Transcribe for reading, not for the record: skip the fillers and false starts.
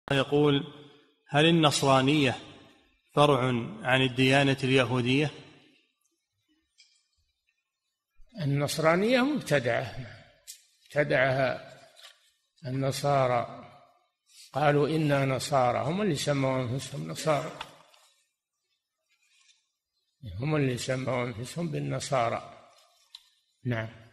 يقول: هل النصرانية فرع عن الديانة اليهودية؟ النصرانية ابتدعها النصارى، قالوا إنا نصارى، هم اللي سموا أنفسهم نصارى، هم اللي سموا أنفسهم بالنصارى. نعم.